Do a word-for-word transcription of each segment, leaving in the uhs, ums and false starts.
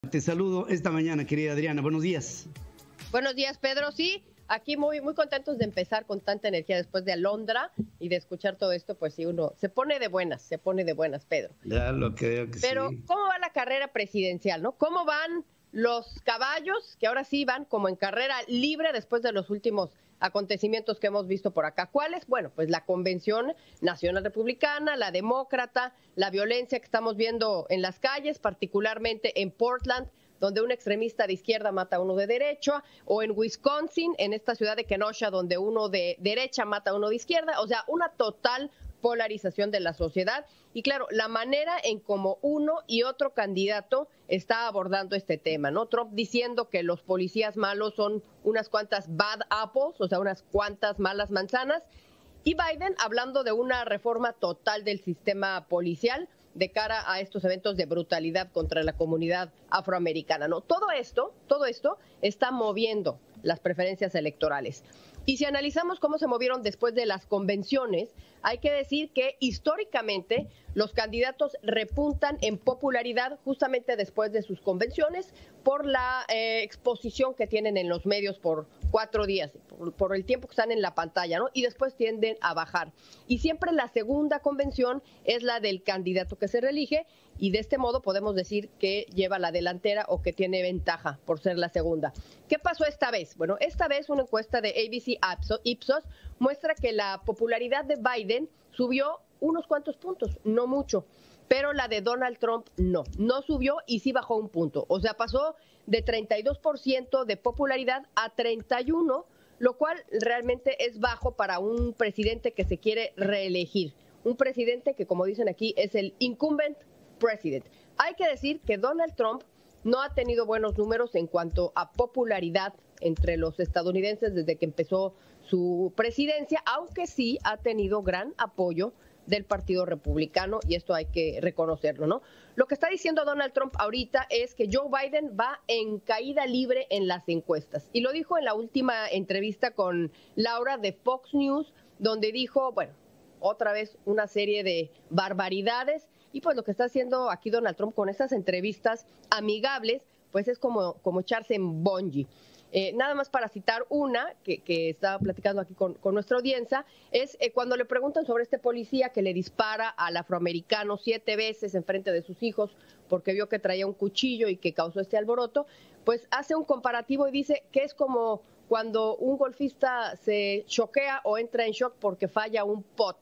Te saludo esta mañana, querida Adriana. Buenos días. Buenos días, Pedro. Sí, aquí muy muy contentos de empezar con tanta energía después de Alondra y de escuchar todo esto, pues sí, uno se pone de buenas, se pone de buenas, Pedro. Ya lo creo que Pero, sí. ¿cómo va la carrera presidencial, no? ¿Cómo van los caballos, que ahora sí van como en carrera libre después de los últimos acontecimientos que hemos visto por acá? ¿Cuáles? Bueno, pues la Convención Nacional Republicana, la Demócrata, la violencia que estamos viendo en las calles, particularmente en Portland, donde un extremista de izquierda mata a uno de derecha, o en Wisconsin, en esta ciudad de Kenosha, donde uno de derecha mata a uno de izquierda. O sea, una total polarización de la sociedad. Y claro, la manera en cómo uno y otro candidato está abordando este tema, ¿no? Trump diciendo que los policías malos son unas cuantas bad apples, o sea, unas cuantas malas manzanas, y Biden hablando de una reforma total del sistema policial de cara a estos eventos de brutalidad contra la comunidad afroamericana, ¿no? Todo esto, todo esto está moviendo las preferencias electorales. Y si analizamos cómo se movieron después de las convenciones, hay que decir que históricamente los candidatos repuntan en popularidad justamente después de sus convenciones por la eh, exposición que tienen en los medios por cuatro días, por, por el tiempo que están en la pantalla, ¿no? Y después tienden a bajar. Y siempre la segunda convención es la del candidato que se reelige, y de este modo podemos decir que lleva la delantera o que tiene ventaja por ser la segunda. ¿Qué pasó esta vez? Bueno, esta vez una encuesta de A B C Ipsos muestra que la popularidad de Biden subió unos cuantos puntos, no mucho, pero la de Donald Trump no, no subió y sí bajó un punto. O sea, pasó de treinta y dos por ciento de popularidad a treinta y uno por ciento, lo cual realmente es bajo para un presidente que se quiere reelegir. Un presidente que, como dicen aquí, es el incumbent president. Hay que decir que Donald Trump no ha tenido buenos números en cuanto a popularidad entre los estadounidenses desde que empezó su presidencia, aunque sí ha tenido gran apoyo del Partido Republicano, y esto hay que reconocerlo, ¿no? Lo que está diciendo Donald Trump ahorita es que Joe Biden va en caída libre en las encuestas, y lo dijo en la última entrevista con Laura de Fox News, donde dijo, bueno, otra vez una serie de barbaridades, y pues lo que está haciendo aquí Donald Trump con estas entrevistas amigables, pues es como, como echarse en bungee. Eh, nada más para citar una que, que estaba platicando aquí con, con nuestra audiencia, es eh, cuando le preguntan sobre este policía que le dispara al afroamericano siete veces en frente de sus hijos porque vio que traía un cuchillo y que causó este alboroto, pues hace un comparativo y dice que es como cuando un golfista se choquea o entra en shock porque falla un pot.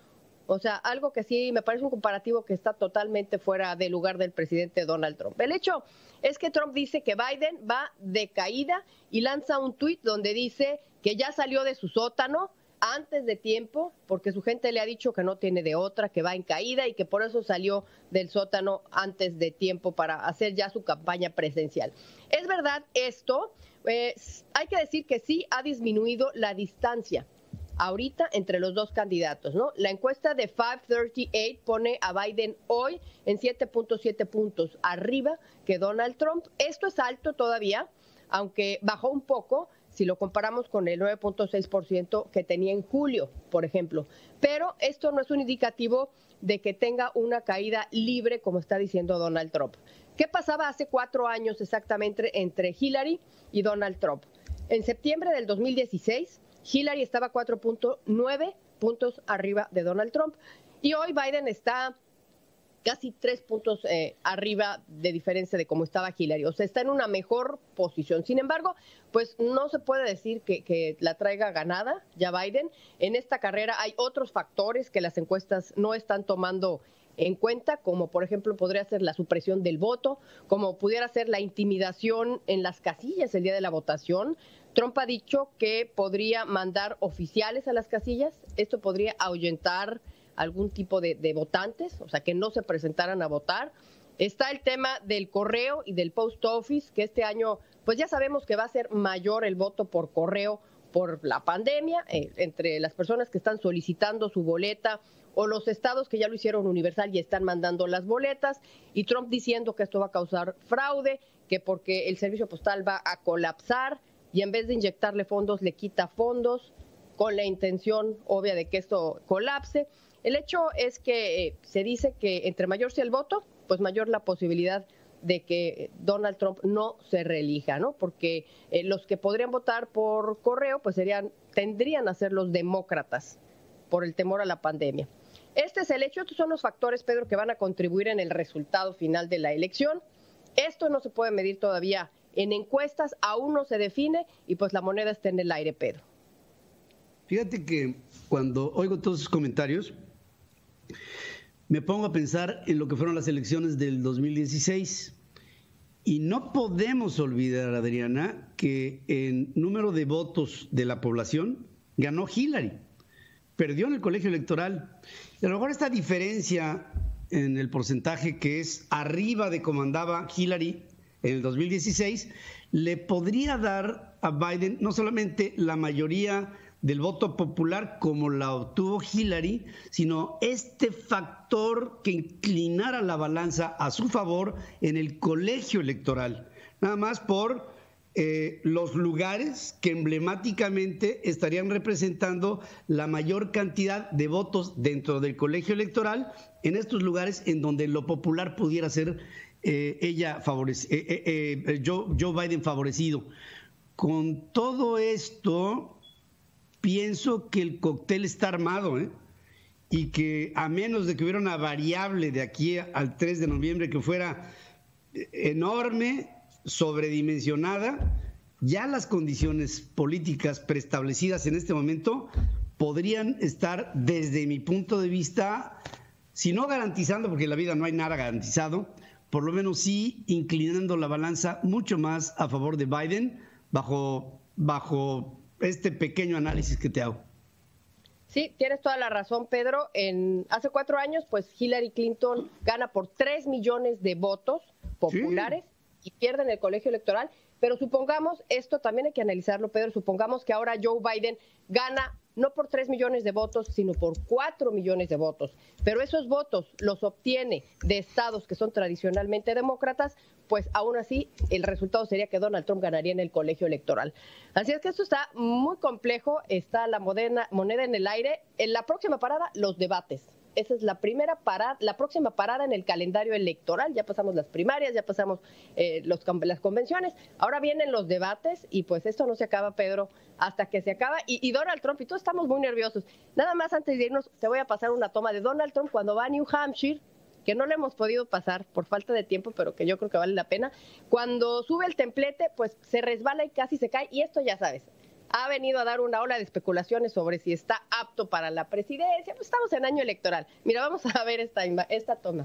O sea, algo que sí me parece un comparativo que está totalmente fuera del lugar del presidente Donald Trump. El hecho es que Trump dice que Biden va de caída y lanza un tuit donde dice que ya salió de su sótano antes de tiempo porque su gente le ha dicho que no tiene de otra, que va en caída y que por eso salió del sótano antes de tiempo para hacer ya su campaña presidencial. ¿Es verdad esto? Eh, hay que decir que sí ha disminuido la distancia ahorita entre los dos candidatos, ¿no? La encuesta de quinientos treinta y ocho pone a Biden hoy en siete punto siete puntos arriba que Donald Trump. Esto es alto todavía, aunque bajó un poco si lo comparamos con el nueve punto seis por ciento que tenía en julio, por ejemplo. Pero esto no es un indicativo de que tenga una caída libre, como está diciendo Donald Trump. ¿Qué pasaba hace cuatro años exactamente entre Hillary y Donald Trump? En septiembre del dos mil dieciséis, Hillary estaba cuatro punto nueve puntos arriba de Donald Trump y hoy Biden está casi tres puntos eh, arriba de diferencia de cómo estaba Hillary. O sea, está en una mejor posición. Sin embargo, pues no se puede decir que, que la traiga ganada ya Biden. En esta carrera hay otros factores que las encuestas no están tomando en cuenta, como por ejemplo podría ser la supresión del voto, como pudiera ser la intimidación en las casillas el día de la votación. Trump ha dicho que podría mandar oficiales a las casillas, esto podría ahuyentar algún tipo de, de votantes, o sea, que no se presentaran a votar. Está el tema del correo y del post office, que este año, pues ya sabemos que va a ser mayor el voto por correo por la pandemia, eh, entre las personas que están solicitando su boleta o los estados que ya lo hicieron universal y están mandando las boletas, y Trump diciendo que esto va a causar fraude, que porque el servicio postal va a colapsar y en vez de inyectarle fondos le quita fondos con la intención obvia de que esto colapse. El hecho es que eh, se dice que entre mayor sea el voto, pues mayor la posibilidad de que Donald Trump no se reelija, ¿no? Porque eh, los que podrían votar por correo, pues serían, tendrían a ser los demócratas por el temor a la pandemia. Este es el hecho, estos son los factores, Pedro, que van a contribuir en el resultado final de la elección. Esto no se puede medir todavía en encuestas, aún no se define y pues la moneda está en el aire, Pedro. Fíjate que cuando oigo todos esos comentarios, me pongo a pensar en lo que fueron las elecciones del dos mil dieciséis y no podemos olvidar, Adriana, que en número de votos de la población ganó Hillary, perdió en el colegio electoral. Y a lo mejor esta diferencia en el porcentaje que es arriba de como andaba Hillary en el dos mil dieciséis, le podría dar a Biden no solamente la mayoría del voto popular como la obtuvo Hillary, sino este factor que inclinara la balanza a su favor en el colegio electoral, nada más por eh, los lugares que emblemáticamente estarían representando la mayor cantidad de votos dentro del colegio electoral, en estos lugares en donde lo popular pudiera ser eh, ella favorec- eh, eh, eh, Joe, Joe Biden favorecido. Con todo esto, pienso que el cóctel está armado, ¿eh? Y que a menos de que hubiera una variable de aquí al tres de noviembre que fuera enorme, sobredimensionada, ya las condiciones políticas preestablecidas en este momento podrían estar, desde mi punto de vista, si no garantizando, porque en la vida no hay nada garantizado, por lo menos sí inclinando la balanza mucho más a favor de Biden, bajo, bajo este pequeño análisis que te hago. Sí, tienes toda la razón, Pedro. En, hace cuatro años, pues Hillary Clinton gana por tres millones de votos populares sí. y pierde en el colegio electoral. Pero supongamos, esto también hay que analizarlo, Pedro, supongamos que ahora Joe Biden gana no por tres millones de votos, sino por cuatro millones de votos. Pero esos votos los obtiene de estados que son tradicionalmente demócratas, pues aún así el resultado sería que Donald Trump ganaría en el colegio electoral. Así es que esto está muy complejo, está la moneda, moneda en el aire. En la próxima parada, los debates. Esa es la primera parada, la próxima parada en el calendario electoral. Ya pasamos las primarias, ya pasamos eh, los, las convenciones. Ahora vienen los debates y pues esto no se acaba, Pedro, hasta que se acaba. Y, y Donald Trump, y todos estamos muy nerviosos. Nada más antes de irnos, te voy a pasar una toma de Donald Trump cuando va a New Hampshire, que no le hemos podido pasar por falta de tiempo, pero que yo creo que vale la pena. Cuando sube el templete, pues se resbala y casi se cae. Y esto ya sabes, ha venido a dar una ola de especulaciones sobre si está apto para la presidencia. Pues estamos en año electoral. Mira, vamos a ver esta, esta toma.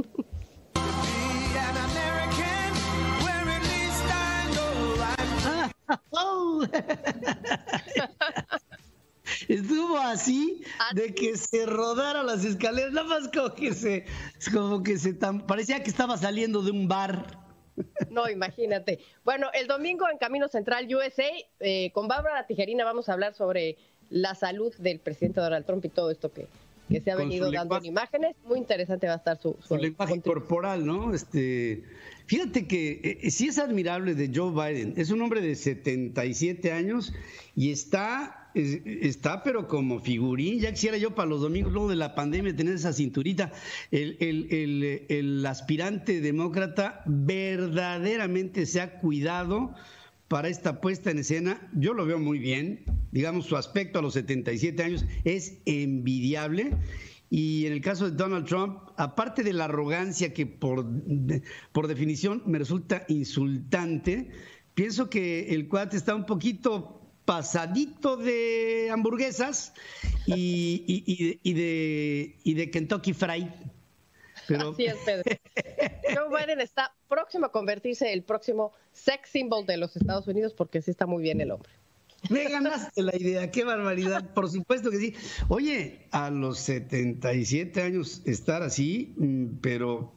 Estuvo así de que se rodara las escaleras, nada más como que se, como que se tan, parecía que estaba saliendo de un bar. No, imagínate. Bueno, el domingo en Camino Central U S A, eh, con Bárbara Tijerina vamos a hablar sobre la salud del presidente Donald Trump y todo esto que, que se ha con venido dando lenguaje, en imágenes. Muy interesante va a estar su, su, su lenguaje corporal, ¿no? Este, fíjate que eh, sí es admirable de Joe Biden. Es un hombre de setenta y siete años y está... Está, pero como figurín. Ya quisiera yo para los domingos, luego de la pandemia, tener esa cinturita. El, el, el, el aspirante demócrata verdaderamente se ha cuidado para esta puesta en escena. Yo lo veo muy bien. Digamos, su aspecto a los setenta y siete años es envidiable. Y en el caso de Donald Trump, aparte de la arrogancia que por, por definición me resulta insultante, pienso que el cuate está un poquito pasadito de hamburguesas y, y, y, y, de, y de Kentucky Fried. Pero... Así es, Pedro. Joe Biden está próximo a convertirse en el próximo sex symbol de los Estados Unidos porque sí está muy bien el hombre. Me ganaste la idea, qué barbaridad. Por supuesto que sí. Oye, a los setenta y siete años estar así, pero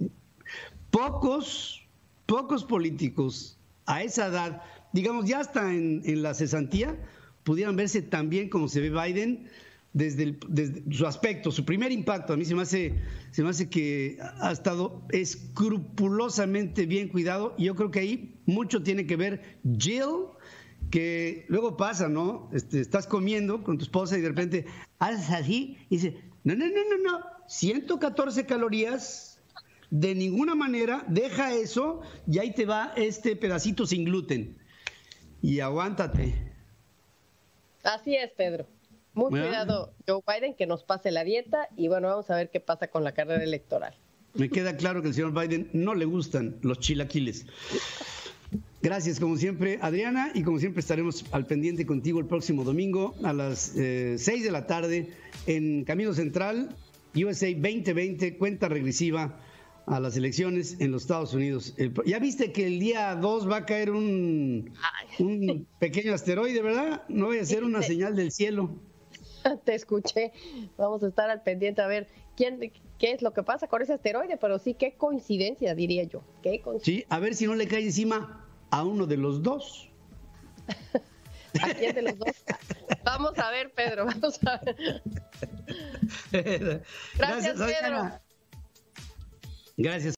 pocos, pocos políticos a esa edad, digamos, ya hasta en, en la cesantía, pudieran verse tan bien como se ve Biden desde, el, desde su aspecto, su primer impacto. A mí se me hace, se me hace que ha estado escrupulosamente bien cuidado y yo creo que ahí mucho tiene que ver Jill, que luego pasa, ¿no? Este, estás comiendo con tu esposa y de repente haces así y dices, no, no, no, no, no, ciento catorce calorías, de ninguna manera, deja eso y ahí te va este pedacito sin gluten. Y aguántate. Así es, Pedro. Muy ¿verdad? Cuidado, Joe Biden, que nos pase la dieta y bueno, vamos a ver qué pasa con la carrera electoral. Me queda claro que al señor Biden no le gustan los chilaquiles. Gracias, como siempre, Adriana, y como siempre estaremos al pendiente contigo el próximo domingo a las eh, seis de la tarde en Camino Central, U S A veinte veinte, cuenta regresiva a las elecciones en los Estados Unidos. El, ya viste que el día dos va a caer un, un pequeño asteroide, ¿verdad? No vaya a ser una señal del cielo. Te escuché, vamos a estar al pendiente a ver quién, qué es lo que pasa con ese asteroide, pero sí, qué coincidencia, diría yo. Qué coincidencia. Sí, a ver si no le cae encima a uno de los dos. ¿A quién de los dos? Vamos a ver, Pedro, vamos a ver. Gracias, Gracias, Pedro. Adriana. Gracias.